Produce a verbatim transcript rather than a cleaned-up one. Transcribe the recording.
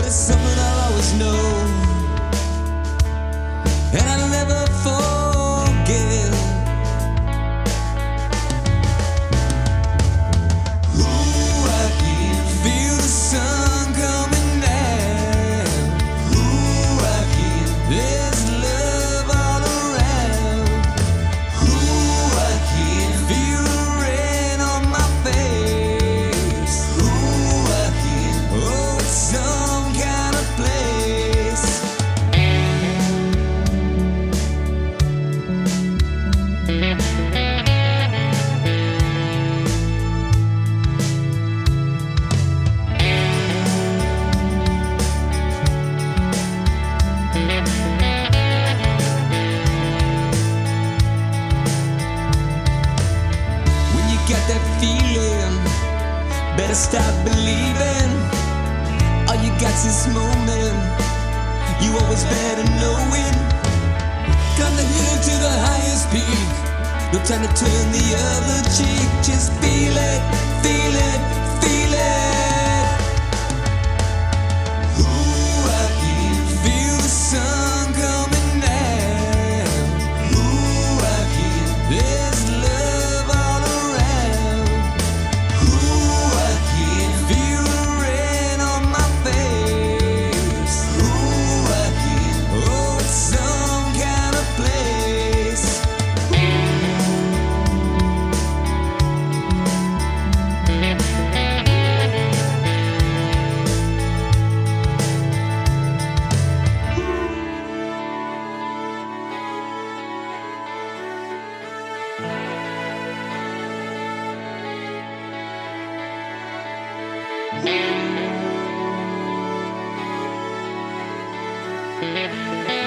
there's something I'll always know, and I'll never forget. Ooh, I can feel the sun coming down. Ooh, I can, there's love all around. Ooh, I can feel the rain on my face. Ooh, I can, oh, it's some kind of place. When you get that feeling, better start believing. All you got's this moment, you always better know it. Climb the hill to the highest peak, no time to turn the other cheek. Just feel it, feel it, feel it. Ooh, I can feel the sun coming down. Ooh, I can, there's love all around. Ooh, I can feel the rain on my face. Ooh, I can, oh, it's some kind of place. Thank you.